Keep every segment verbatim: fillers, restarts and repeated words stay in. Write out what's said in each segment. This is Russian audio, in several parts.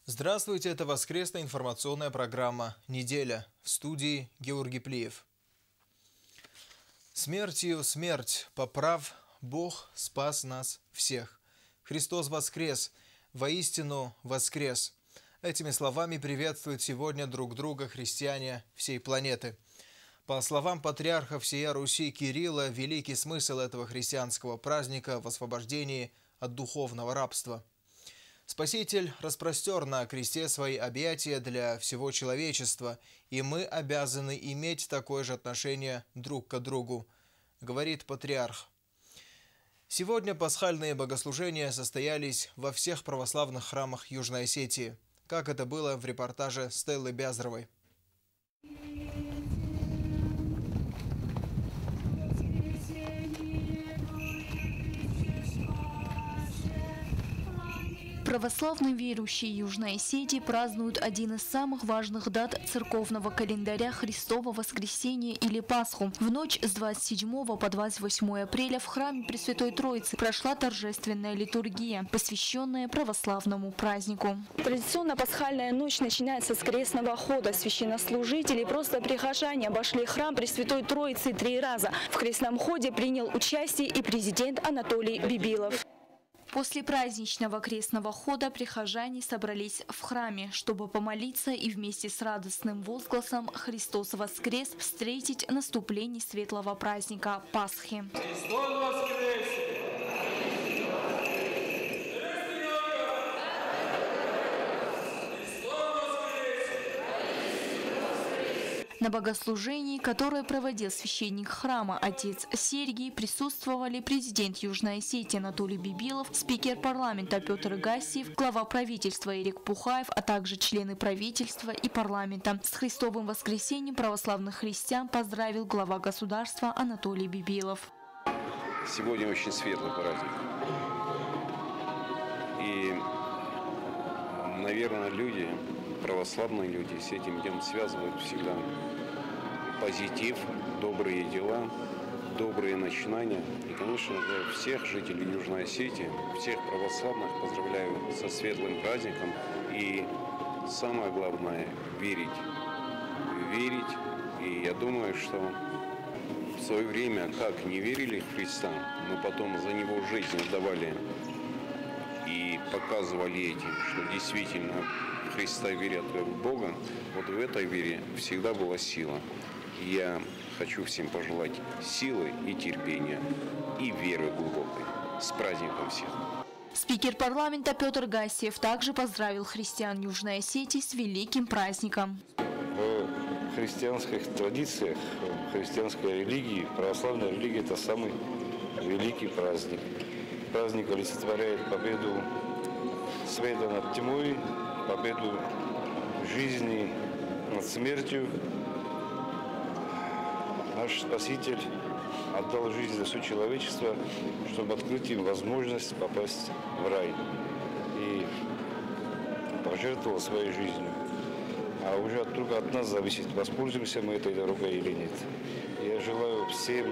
Здравствуйте, это воскресная информационная программа «Неделя». В студии Георгий Плиев. Смертью смерть, поправ, Бог спас нас всех. Христос воскрес, воистину воскрес. Этими словами приветствуют сегодня друг друга христиане всей планеты. По словам патриарха всея Руси Кирилла, великий смысл этого христианского праздника в освобождении от духовного рабства. Спаситель распростер на кресте свои объятия для всего человечества, и мы обязаны иметь такое же отношение друг к другу, говорит патриарх. Сегодня пасхальные богослужения состоялись во всех православных храмах Южной Осетии, как это было в репортаже Стеллы Бязаровой. Православные верующие Южной Осетии празднуют один из самых важных дат церковного календаря Христово воскресение или Пасху. В ночь с двадцать седьмого по двадцать восьмое апреля в храме Пресвятой Троицы прошла торжественная литургия, посвященная православному празднику. Традиционно пасхальная ночь начинается с крестного хода. Священнослужители и просто прихожане обошли храм Пресвятой Троицы три раза. В крестном ходе принял участие и президент Анатолий Бибилов. После праздничного крестного хода прихожане собрались в храме, чтобы помолиться и вместе с радостным возгласом «Христос воскрес» встретить наступление светлого праздника Пасхи. Христос воскрес! На богослужении, которое проводил священник храма отец Сергий, присутствовали президент Южной Осетии Анатолий Бибилов, спикер парламента Петр Гассиев, глава правительства Эрик Пухаев, а также члены правительства и парламента. С Христовым воскресением православных христиан поздравил глава государства Анатолий Бибилов. Сегодня очень светлый праздник. И, наверное, люди, православные люди с этим днем связывают всегда позитив, добрые дела, добрые начинания. И, конечно же, всех жителей Южной Осетии, всех православных поздравляю со светлым праздником. И самое главное – верить. Верить. И я думаю, что в свое время, как не верили в Христа, но потом за Него жизнь отдавали и показывали этим, что действительно в Христа верят как в Бога, вот в этой вере всегда была сила. И я хочу всем пожелать силы и терпения, и веры глубокой. С праздником всех! Спикер парламента Петр Гассиев также поздравил христиан Южной Осетии с великим праздником. В христианских традициях, в христианской религии, православная религия – это самый великий праздник. Праздник олицетворяет победу света над тьмой, победу жизни над смертью. Наш Спаситель отдал жизнь за все человечество, чтобы открыть им возможность попасть в рай. И пожертвовал своей жизнью. А уже только от нас зависит, воспользуемся мы этой дорогой или нет. Я желаю всем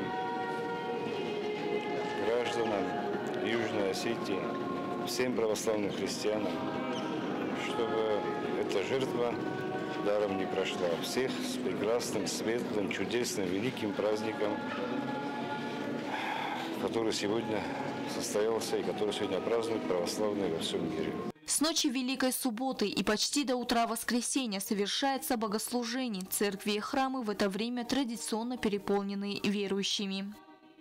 гражданам Южной Осетии, всем православным христианам, чтобы эта жертва даром не прошла. Всех с прекрасным, светлым, чудесным, великим праздником, который сегодня состоялся и который сегодня празднуют православные во всем мире. С ночи Великой Субботы и почти до утра воскресенья совершается богослужение. Церкви и храмы в это время традиционно переполнены верующими.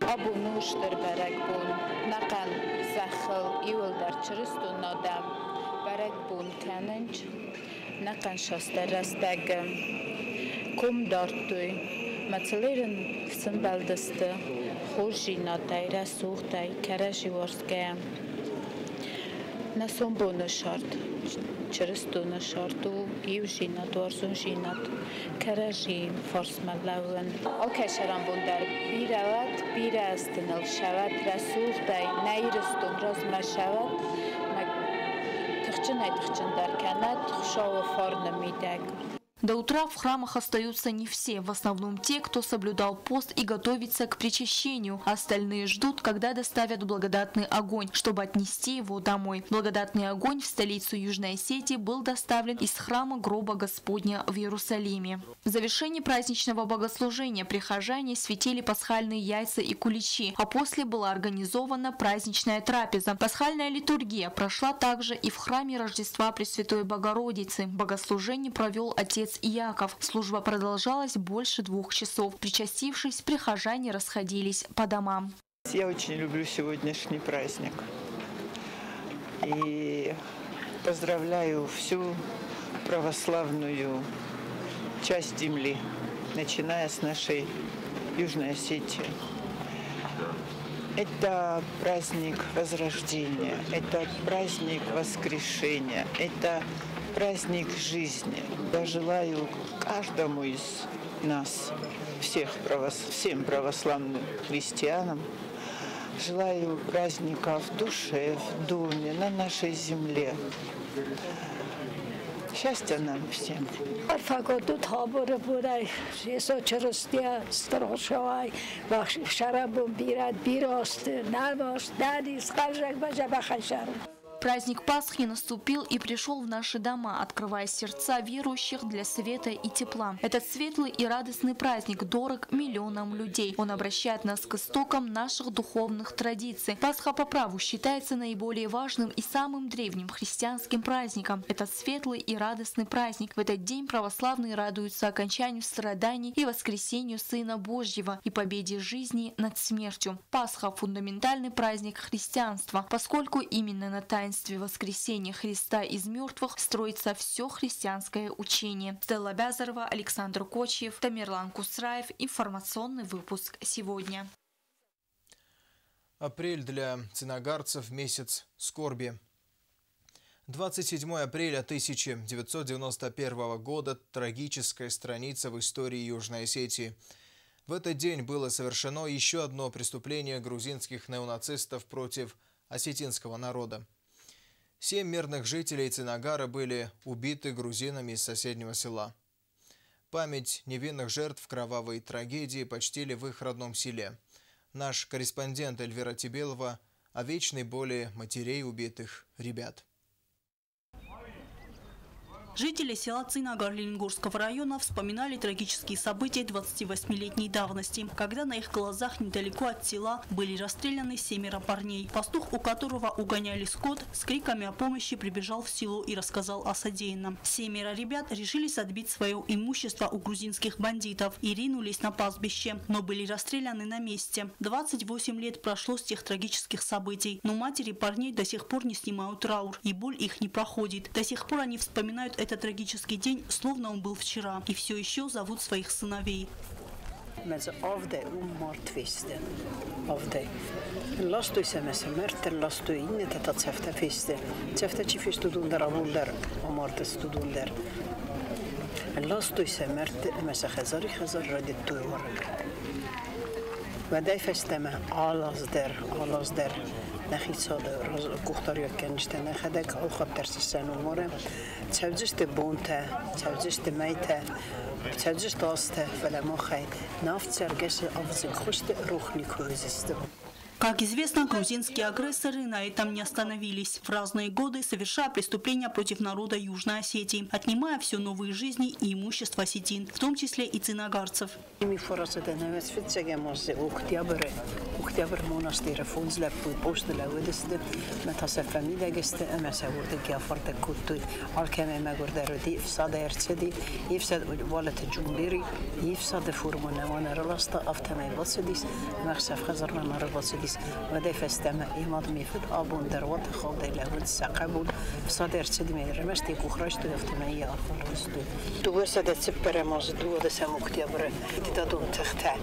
Նական շաստերաստագը կում դարտույ մացլերն սմբալդստը խոժինատայրա սուղտայ քարաշի որսկայ նասոմբոնը շարտ չրստունը շարտու իուժինատ որսուն ժինատ քարաշի ֆորսմալավն օքեշարան բունդար բիրավատ բիրաստնալ շավատ ռասուղտայ նայրստուն ռազմաշավատ В До утра в храмах остаются не все, в основном те, кто соблюдал пост и готовится к причащению. Остальные ждут, когда доставят благодатный огонь, чтобы отнести его домой. Благодатный огонь в столицу Южной Осетии был доставлен из храма Гроба Господня в Иерусалиме. В завершении праздничного богослужения прихожане светили пасхальные яйца и куличи, а после была организована праздничная трапеза. Пасхальная литургия прошла также и в храме Рождества Пресвятой Богородицы. Богослужение провел отец Иаков. Служба продолжалась больше двух часов. Причастившись, прихожане расходились по домам. Я очень люблю сегодняшний праздник. И поздравляю всю православную часть земли, начиная с нашей Южной Осетии. Это праздник Возрождения, это праздник Воскрешения, это праздник жизни. Я желаю каждому из нас, всех правос... всем православным христианам, желаю праздника в душе, в доме, на нашей земле. Счастья нам всем. Праздник Пасхи наступил и пришел в наши дома, открывая сердца верующих для света и тепла. Этот светлый и радостный праздник дорог миллионам людей. Он обращает нас к истокам наших духовных традиций. Пасха по праву считается наиболее важным и самым древним христианским праздником. Это светлый и радостный праздник. В этот день православные радуются окончанию страданий и воскресению Сына Божьего и победе жизни над смертью. Пасха – фундаментальный праздник христианства, поскольку именно на таинстве воскресения Христа из мертвых строится все христианское учение. Стелла Бязарова, Александр Кочьев, Тамерлан Кусраев. Информационный выпуск сегодня. Апрель для цыногарцев – месяц скорби. двадцать седьмого апреля тысяча девятьсот девяносто первого года – трагическая страница в истории Южной Осетии. В этот день было совершено еще одно преступление грузинских неонацистов против осетинского народа. Семь мирных жителей Цинагара были убиты грузинами из соседнего села. Память невинных жертв кровавой трагедии почтили в их родном селе. Наш корреспондент Эльвира Тибелова о вечной боли матерей убитых ребят. Жители села Цинагар Лениногорского района вспоминали трагические события двадцативосьмилетней давности, когда на их глазах недалеко от села были расстреляны семеро парней. Пастух, у которого угоняли скот, с криками о помощи прибежал в село и рассказал о содеянном. Семеро ребят решились отбить свое имущество у грузинских бандитов и ринулись на пастбище, но были расстреляны на месте. двадцать восемь лет прошло с тех трагических событий, но матери парней до сих пор не снимают траур, и боль их не проходит. До сих пор они вспоминают этот трагический день, словно он был вчера, и все еще зовут своих сыновей. نخیصاده روز کوختاری کنشته نخدک آل خاطر سیستن و مره تفجشت بونته تفجشت میته تفجشت آسته فلما خی نافت سرگش آفزین خوشت روحنی کوزیسته. Как известно, грузинские агрессоры на этом не остановились, в разные годы совершая преступления против народа Южной Осетии, отнимая все новые жизни и имущество осетин, в том числе и цыногарцев. وده فستمه ایماد میفد آبون در وقت خالد لود سقبول صادر چدی میره مشتی کوخراش تو افتمه یا آخرست تو ورسد سپر ماز دو ده سموکتی بره دیدادون تخته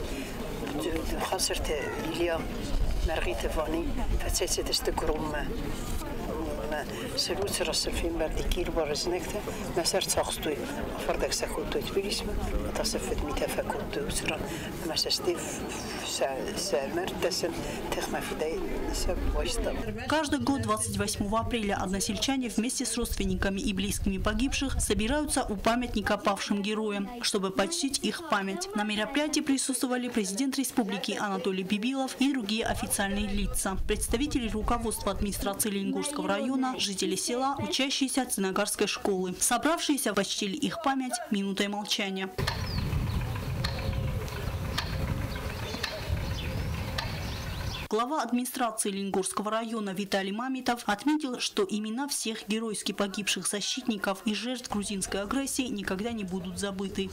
خسرت ایلیا مرغیت وانی فتسیت است گروم ما سلوت راس الفيلم بعد كير برزنكته نسر تاخستوي فردك سكوتو تبيلسم تصفت متفكوت وسرا ما سستيف سامرتسن تخما في داي سب واشتم. Каждый год двадцать восьмого апреля односельчане вместе с родственниками и близкими погибших собираются у памятника павшим героям, чтобы почтить их память. На мероприятии присутствовали президент республики Анатолий Бибилов и другие официальные лица, представители руководства администрации Лениногорского района, жители села, учащиеся Цынагарской школы. Собравшиеся почтили их память минутой молчания. Глава администрации Лениногорского района Виталий Мамитов отметил, что имена всех геройски погибших защитников и жертв грузинской агрессии никогда не будут забыты.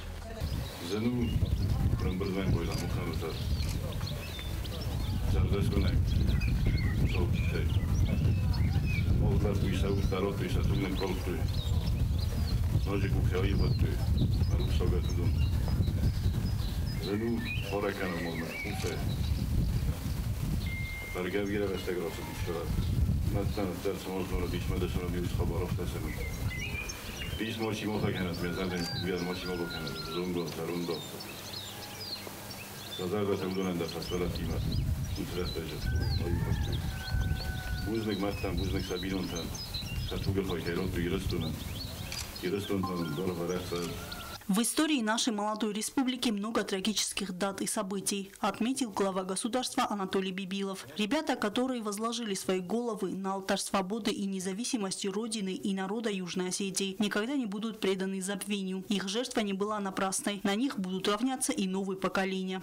Pergevgire vestegrasu dişler. Mesela ders mozunu dişmede sonra bir xabarov tasem. Diş moçi moha kenet mezaden bir moçi moha kenet. Zungo tarundo. Zazaga temdonen da fasfala tima. Utres bejet. Buznik mattan buznik sabinontan. Satugel hoy herot yirstunan. Yirstunan dor varasa. В истории нашей молодой республики много трагических дат и событий, отметил глава государства Анатолий Бибилов. Ребята, которые возложили свои головы на алтарь свободы и независимости Родины и народа Южной Осетии, никогда не будут преданы забвению. Их жертва не была напрасной. На них будут равняться и новые поколения.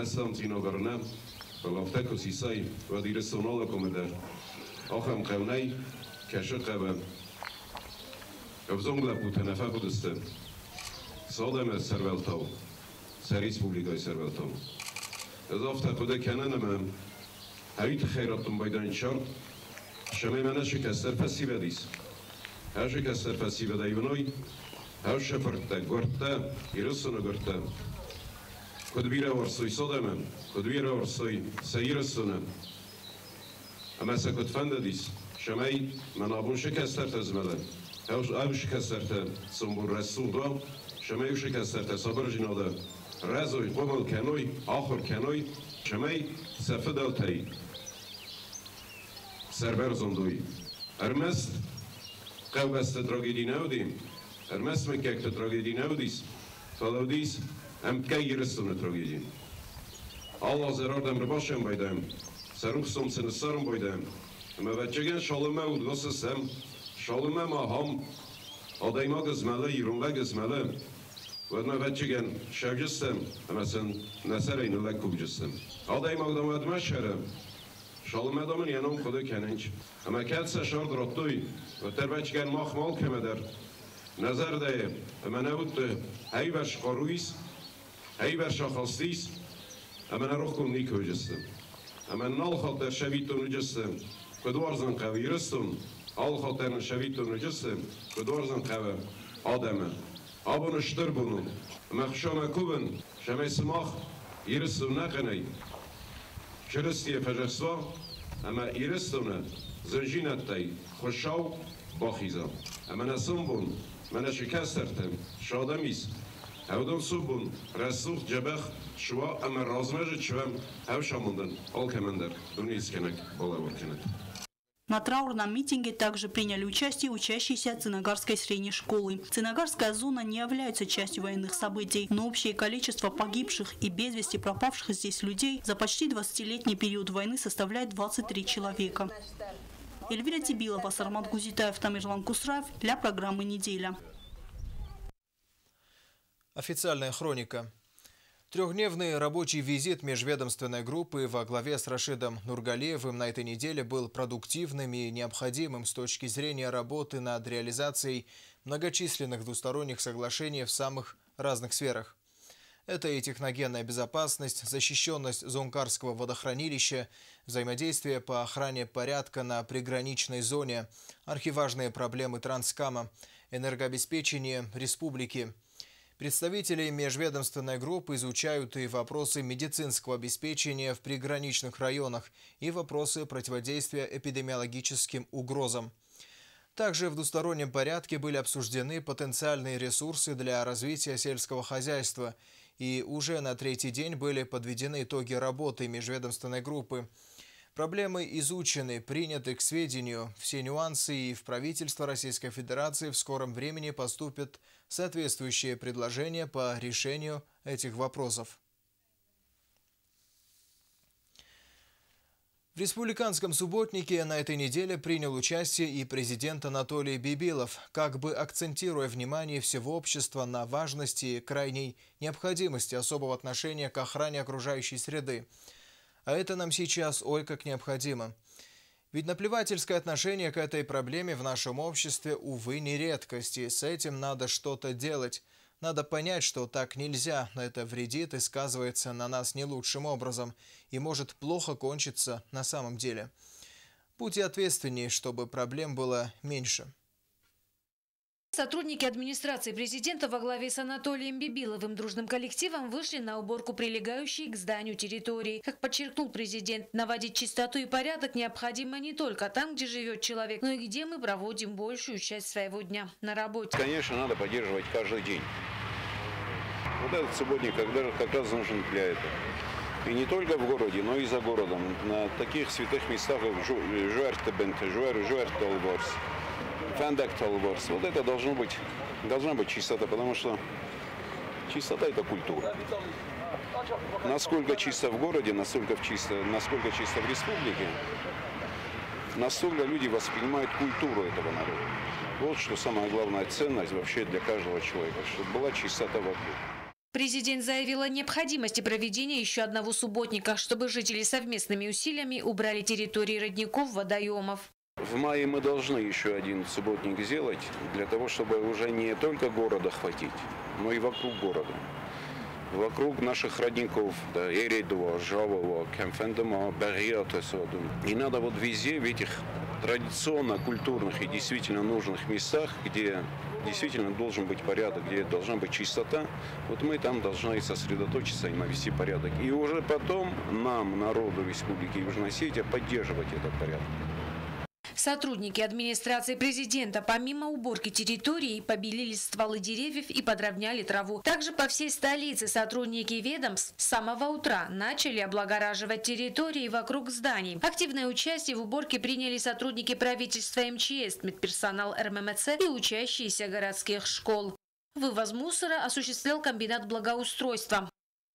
Sodem serveltau, ser Respublika'yı serveltau. Ezafta kuda kenanama, hayt khayratun baydan şart, şamay mana şikester fasivedis. Her şikester fasiveda yvnoy, her şefertta gorta, irusunu gorta. Kudbira varsoy sodema, kudbira varsoy seyirusunu. Ama sekut fandadis, şamay mana bun şikester tezmeden. Her şikester te sumbur resulda. شمای شکستر تصابر جناده رزوی قبل کنوی آخر کنوی شمای سفد التایی سربر زندوی ارمست قوبست تراجدی نودیم ارمست مکک تراجدی نودیس فلودیس هم کی یرستون تراجدی الله زرار دم رباشم بایدم سرخ سوم سنسارم بایدم اما بچگان شالمه و دوستم شالمه ما هم آدایما گزمله ایرونله گزمله Vadma vətçigen şevcistim, emesin nesereyn ile kubcistim. Adayım ağdam adma şerem. Şalım adamın yanım kudu keninç. Ama kelse şard rottuy. Ve terbetçigen mahmal kemeder. Nazar deyim. Ama ne buttu? Hey ver şkaruyis. Hey ver şakhastis. Ama ne ruhkum ni kubcistim. Ama nal khater şevitun ucistim. Kuduarzan kaviristum. Al khaterin şevitun ucistim. Kuduarzan kavi. Adamı. Abone ştır bunu. Mekşama kubun. Şemay smah. İristum nekeney. Çiristiye fecesva. Ama iristumne. Zinjinettey. Khoşav. Bakhizam. Ama nesum bun. Mene şikestertem. Şademis. Hevdun subun. Resuh cebeh. Şua ama razmejit şvem. Hev şamundun. Al kemender. Duni iskenek. Bola vorkenek. На траурном митинге также приняли участие учащиеся Цынагарской средней школы. Цынагарская зона не является частью военных событий, но общее количество погибших и без вести пропавших здесь людей за почти двадцатилетний период войны составляет двадцать три человека. Эльвира Тибилова, Сармат Гузитаев, Тамерлан Кусраев для программы «Неделя». Официальная хроника. Трехдневный рабочий визит межведомственной группы во главе с Рашидом Нургалиевым на этой неделе был продуктивным и необходимым с точки зрения работы над реализацией многочисленных двусторонних соглашений в самых разных сферах. Это и техногенная безопасность, защищенность Зоонкарского водохранилища, взаимодействие по охране порядка на приграничной зоне, архиважные проблемы Транскама, энергообеспечение республики. Представители межведомственной группы изучают и вопросы медицинского обеспечения в приграничных районах, и вопросы противодействия эпидемиологическим угрозам. Также в двустороннем порядке были обсуждены потенциальные ресурсы для развития сельского хозяйства, и уже на третий день были подведены итоги работы межведомственной группы. Проблемы изучены, приняты к сведению. Все нюансы, и в правительство Российской Федерации в скором времени поступят соответствующие предложения по решению этих вопросов. В республиканском субботнике на этой неделе принял участие и президент Анатолий Бибилов, как бы акцентируя внимание всего общества на важности и крайней необходимости особого отношения к охране окружающей среды. А это нам сейчас ой как необходимо. Ведь наплевательское отношение к этой проблеме в нашем обществе, увы, не редкость, и с этим надо что-то делать. Надо понять, что так нельзя, но это вредит и сказывается на нас не лучшим образом и может плохо кончиться на самом деле. Будьте ответственнее, чтобы проблем было меньше. Сотрудники администрации президента во главе с Анатолием Бибиловым дружным коллективом вышли на уборку прилегающей к зданию территории. Как подчеркнул президент, наводить чистоту и порядок необходимо не только там, где живет человек, но и где мы проводим большую часть своего дня на работе. Конечно, надо поддерживать каждый день. Вот этот субботник когда как раз нужен для этого. И не только в городе, но и за городом. На таких святых местах, как Жуэр-Тебент, Жуэр-Толворс, Фендек-Толворс. Вот это должно быть, должна быть чистота, потому что чистота – это культура. Насколько чисто в городе, насколько чисто, насколько чисто в республике, настолько люди воспринимают культуру этого народа. Вот что самая главная ценность вообще для каждого человека, чтобы была чистота вокруг. Президент заявил о необходимости проведения еще одного субботника, чтобы жители совместными усилиями убрали территории родников, водоемов. В мае мы должны еще один субботник сделать, для того, чтобы уже не только города хватить, но и вокруг города. Вокруг наших родников, да, Эридова, Жавова, Кемфендема, Бериота. И надо вот везде, в этих традиционно культурных и действительно нужных местах, где действительно должен быть порядок, где должна быть чистота, вот мы там должны сосредоточиться и навести порядок. И уже потом нам, народу Республики Южная Осетия, поддерживать этот порядок. Сотрудники администрации президента помимо уборки территории побелили стволы деревьев и подровняли траву. Также по всей столице сотрудники ведомств с самого утра начали облагораживать территории вокруг зданий. Активное участие в уборке приняли сотрудники правительства эм че эс, медперсонал эр эм эм цэ и учащиеся городских школ. Вывоз мусора осуществлял комбинат благоустройства.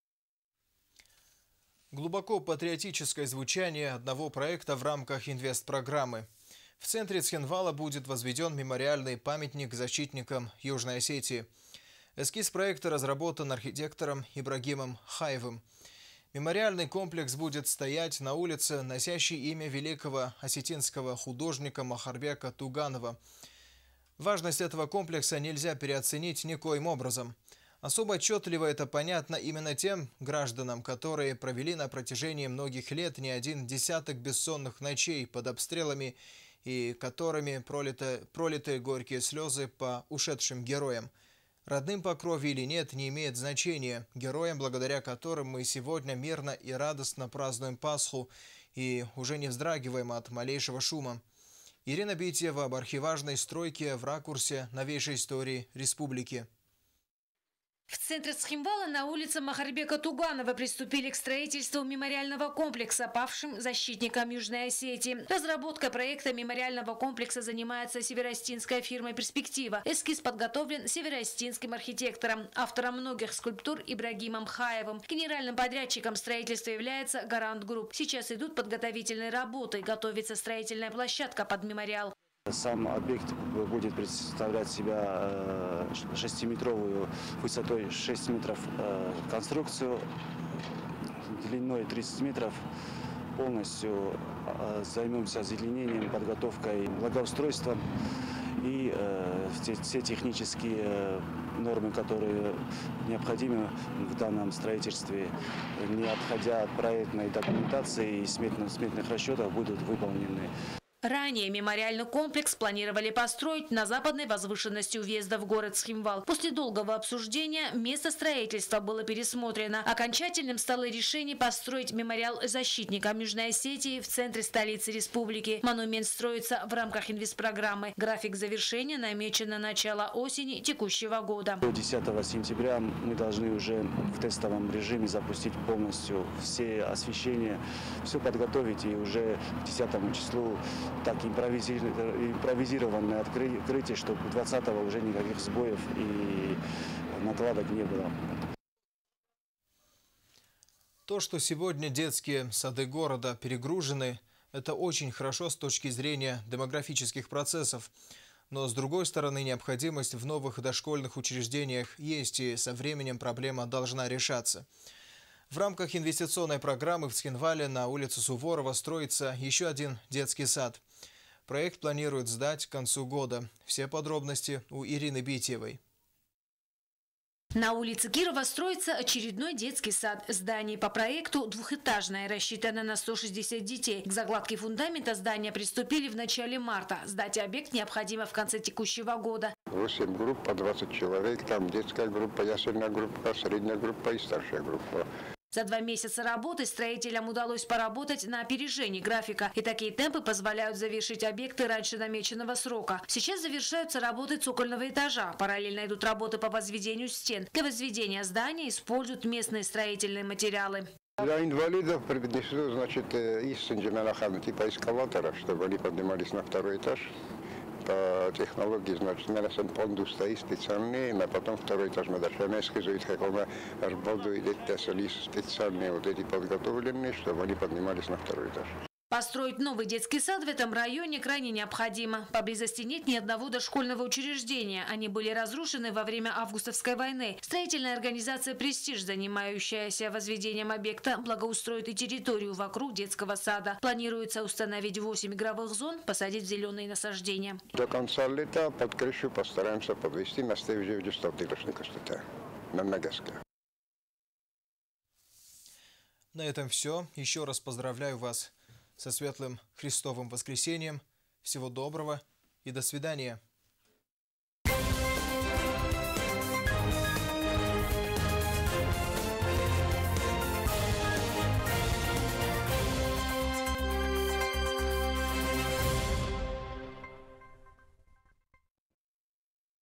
Глубоко патриотическое звучание одного проекта в рамках инвестпрограммы. В центре Цхинвала будет возведен мемориальный памятник защитникам Южной Осетии. Эскиз проекта разработан архитектором Ибрагимом Хаевым. Мемориальный комплекс будет стоять на улице, носящей имя великого осетинского художника Махарбека Туганова. Важность этого комплекса нельзя переоценить никоим образом. Особо отчетливо это понятно именно тем гражданам, которые провели на протяжении многих лет не один десяток бессонных ночей под обстрелами и которыми пролиты, пролиты горькие слезы по ушедшим героям. Родным по крови или нет, не имеет значения. Героям, благодаря которым мы сегодня мирно и радостно празднуем Пасху и уже не вздрагиваем от малейшего шума. Ирина Битьева об архиважной стройке в ракурсе новейшей истории республики. В центре Цхинвала на улице Махарбека Туганова приступили к строительству мемориального комплекса павшим защитникам Южной Осетии. Разработкой проекта мемориального комплекса занимается североостинская фирма «Перспектива». Эскиз подготовлен североостинским архитектором, автором многих скульптур Ибрагимом Хаевым. Генеральным подрядчиком строительства является «Гарант Групп». Сейчас идут подготовительные работы, готовится строительная площадка под мемориал. Сам объект будет представлять себя шестиметровую высотой шесть метров конструкцию, длиной тридцать метров. Полностью займемся озеленением, подготовкой, благоустройством и все технические нормы, которые необходимы в данном строительстве, не отходя от проектной документации и сметных, сметных расчетов, будут выполнены. Ранее мемориальный комплекс планировали построить на западной возвышенности у въезда в город Схимвал. После долгого обсуждения место строительства было пересмотрено. Окончательным стало решение построить мемориал защитникам Южной Осетии в центре столицы республики. Монумент строится в рамках инвестпрограммы. График завершения намечен на начало осени текущего года. До десятого сентября мы должны уже в тестовом режиме запустить полностью все освещения, все подготовить и уже к десятому числу так импровизированное открытие, чтобы двадцатого уже никаких сбоев и накладок не было. То, что сегодня детские сады города перегружены, это очень хорошо с точки зрения демографических процессов. Но с другой стороны, необходимость в новых дошкольных учреждениях есть, и со временем проблема должна решаться. В рамках инвестиционной программы в Цхинвале на улице Суворова строится еще один детский сад. Проект планируют сдать к концу года. Все подробности у Ирины Битьевой. На улице Кирова строится очередной детский сад. Здание по проекту двухэтажное, рассчитано на сто шестьдесят детей. К закладке фундамента здания приступили в начале марта. Сдать объект необходимо в конце текущего года. восемь групп по двадцать человек. Там детская группа, ясельная группа, средняя группа и старшая группа. За два месяца работы строителям удалось поработать на опережении графика. И такие темпы позволяют завершить объекты раньше намеченного срока. Сейчас завершаются работы цокольного этажа. Параллельно идут работы по возведению стен. Для возведения здания используют местные строительные материалы. Для инвалидов принесу, значит, из Сенджименахан типа эскалаторов, чтобы они поднимались на второй этаж. По технологии, значит, у меня понду стоит специальный, а потом второй этаж мы даже не сказать, как он работает, эти специальные вот эти подготовленные, чтобы они поднимались на второй этаж. Построить новый детский сад в этом районе крайне необходимо. Поблизости нет ни одного дошкольного учреждения. Они были разрушены во время августовской войны. Строительная организация «Престиж», занимающаяся возведением объекта, благоустроит и территорию вокруг детского сада. Планируется установить восемь игровых зон, посадить зеленые насаждения. До конца лета под крышу постараемся подвести на стевже в сталтилочной костоте. На Нагаска. На этом все. Еще раз поздравляю вас со светлым Христовым воскресением. Всего доброго и до свидания.